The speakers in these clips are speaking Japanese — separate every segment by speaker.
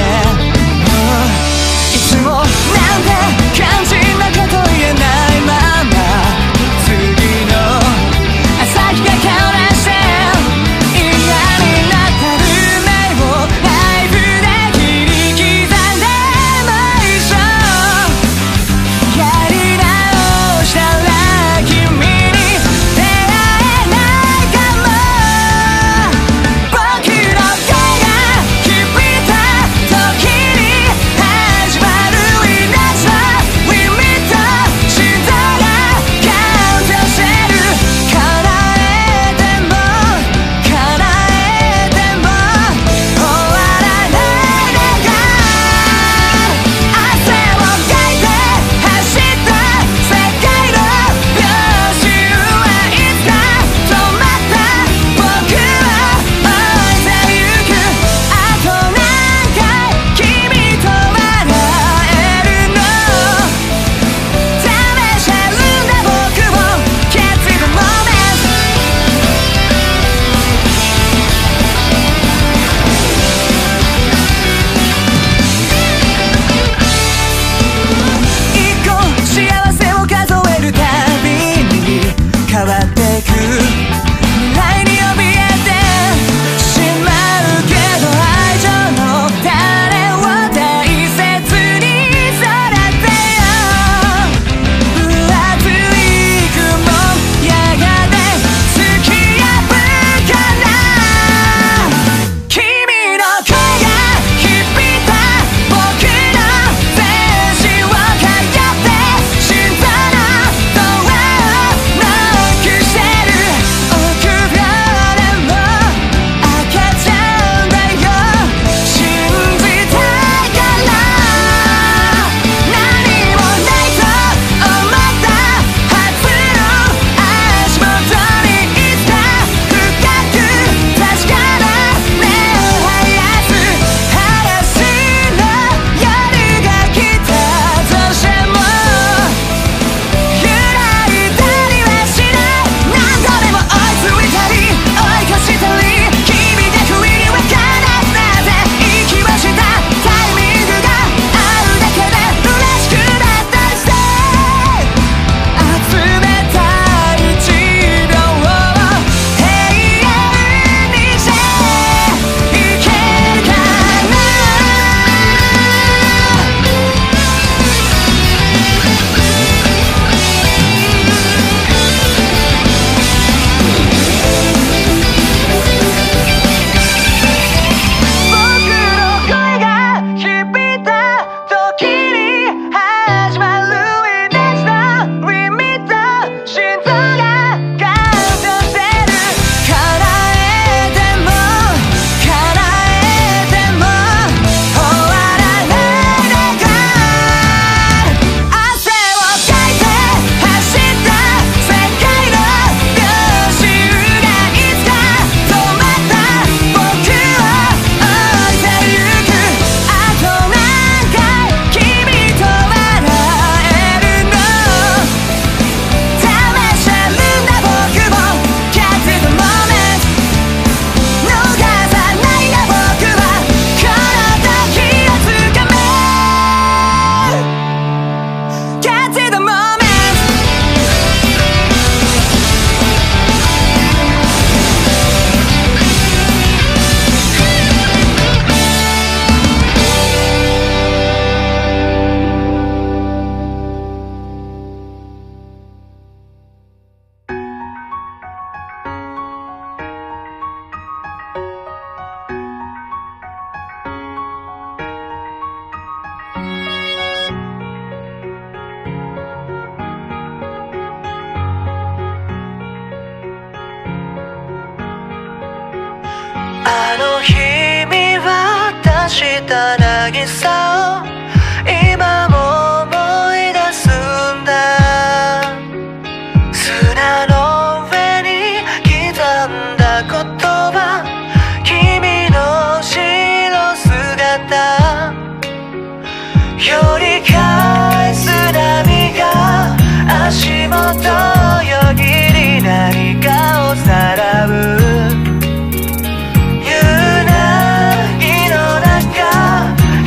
Speaker 1: いつもなんて肝心なこと言えないまま次の朝日が顔出して嫌になった運命をナイフで切り刻んでも一緒やり直したら君に出会えないかも僕の声が響いた時に始まる命のリミット心臓が感情してる叶えても叶えても終わらないのか汗をかいて走った世界の秒数はいつか止まった僕を置いてゆくあと何回君と笑えるの試してるんだ僕を Get to the moment 一個幸せを数えるたびに変わってく未来に怯えてしまうけど愛情の種を大切に育てよう分厚い雲やがて突き破るから君の声が響いた僕の全身を通って心臓のドアをノックしてる臆病でも開けちゃうんだよ信じたいから何もないと思ったはずの足元にいつか深く確かな根を生やす嵐の夜が来たとしても揺らいだりはしない何度でも追いついたり追い越したり君で不意にわからずなぜ息をしたタイミングがあるだけで嬉しくなったりして集めた1秒を永遠にしていけるかな僕の声が響いた時に始まる命のリミット心臓が感情してる叶えても叶えても終わらないのか汗をかいて走った世界の秒数がいつか止まった僕を置いてゆくあと何回君と笑えるの試してるんだ僕も Get to the moment 逃さないんだ僕はこの時をつかめ Get to the moment あの日見渡した渚を今も思い出すんだ砂の上に刻んだ言葉君の後ろ姿より返す波が足元よぎり何かをさらう夕凪の中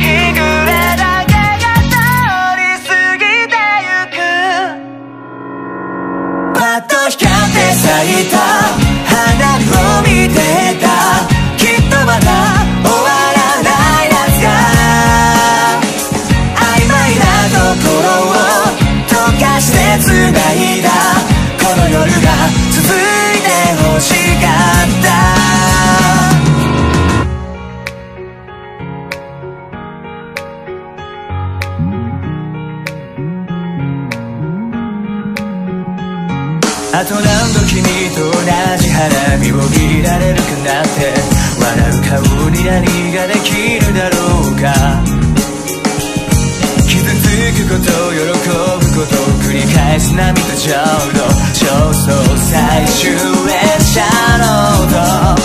Speaker 1: あと何度君と同じ花火を見られるかなって笑う顔に何ができるだろうか傷つくこと喜ぶことを繰り返す涙ちょうど焦燥最終列車の音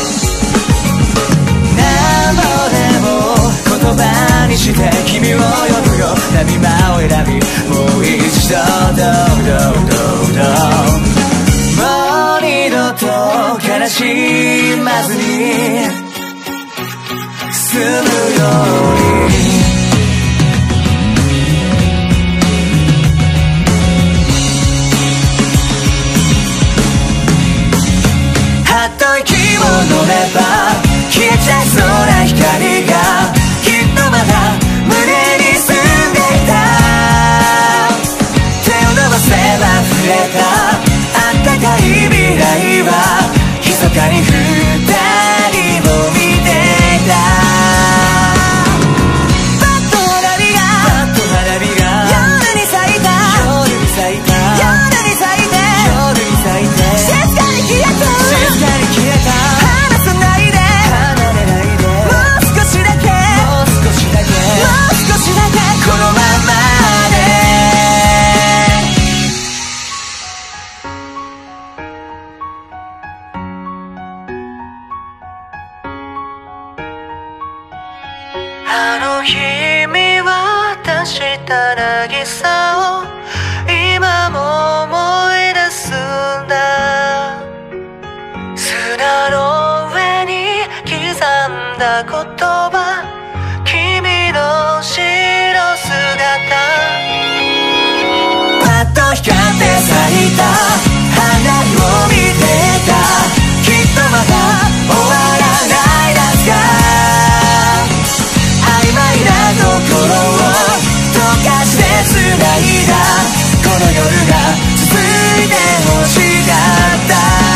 Speaker 1: 何度でも言葉にして君を呼ぶよ波間を選びもう一度もう二度と悲しまずに済むようにはっと息を飲めば消えちゃいそうな光がきっとまだ胸に住んでいた手を伸ばせば触れたあったかい未来は密かに二人を見ていたパッと花火が夜に咲いた夜に咲いて静かに消えた離さないで離れないでもう少しだけこのままであの日見渡した渚を今も思い出すんだ砂の上に刻んだ言葉君の後ろ姿パッと光って咲いた花を見てたきっとまだ終わらない夏が曖昧なところを溶かして繋いだこの夜が続いてほしかった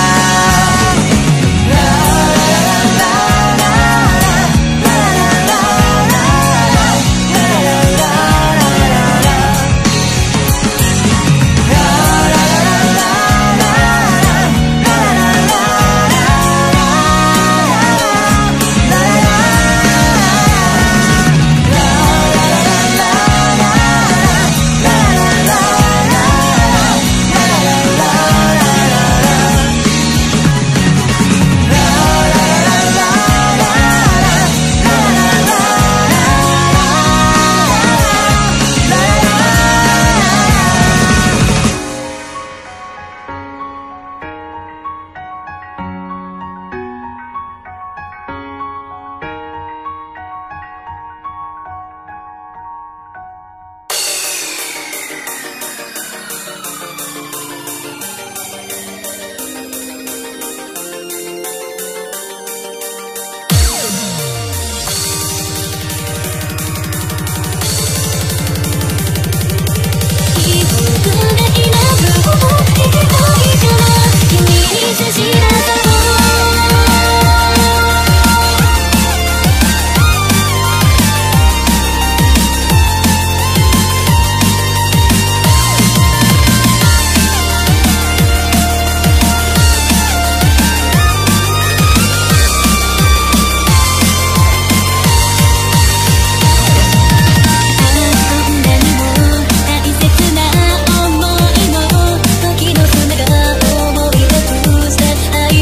Speaker 1: 愛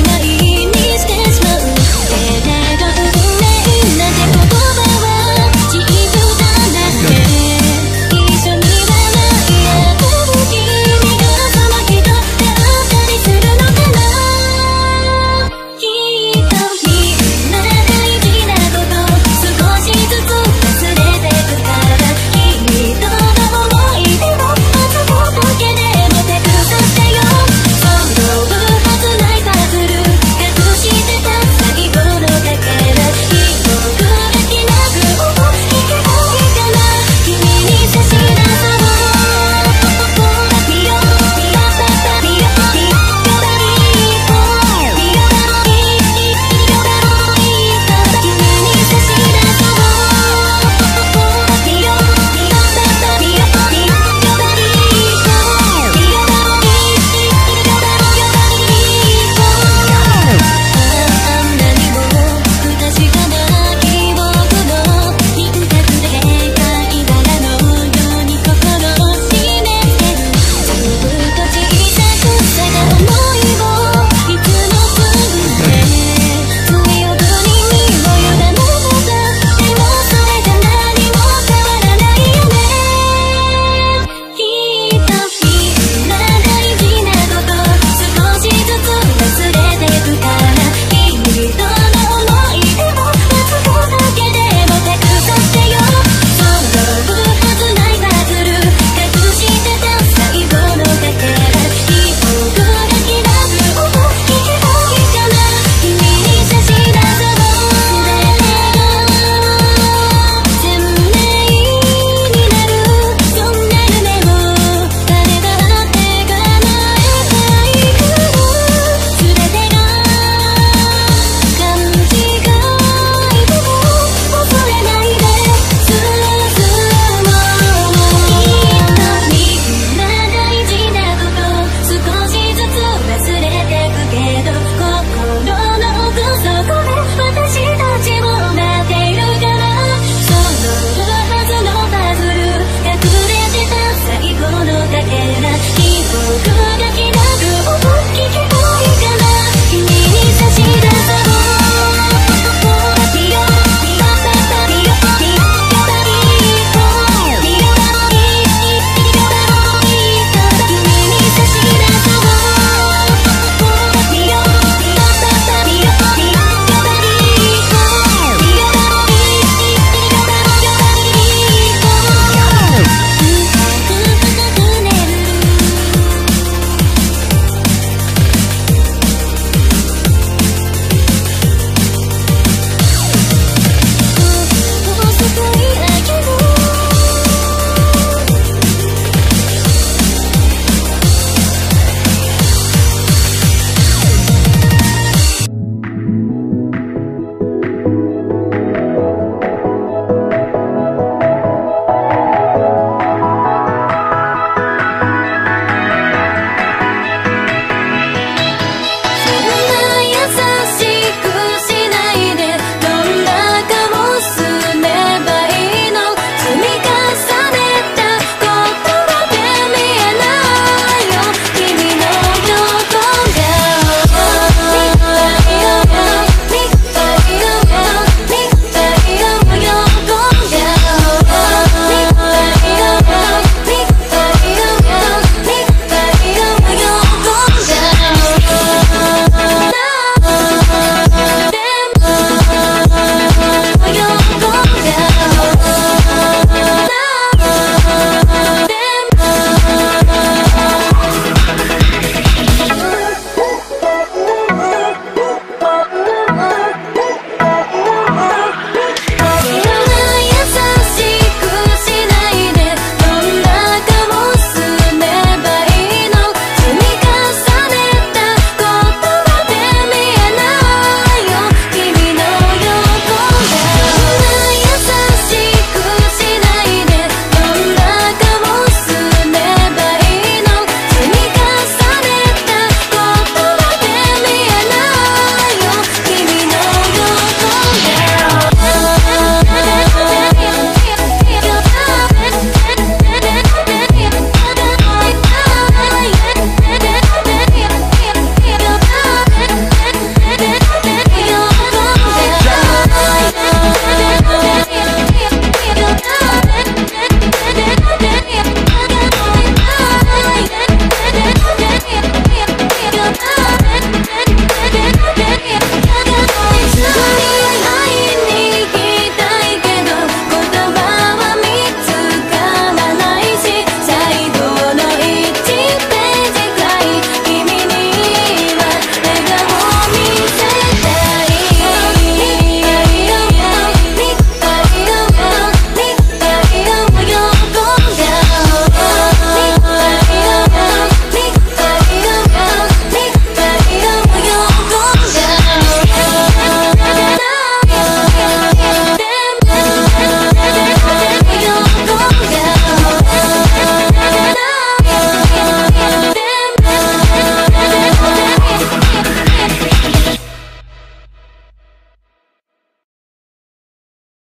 Speaker 1: 僕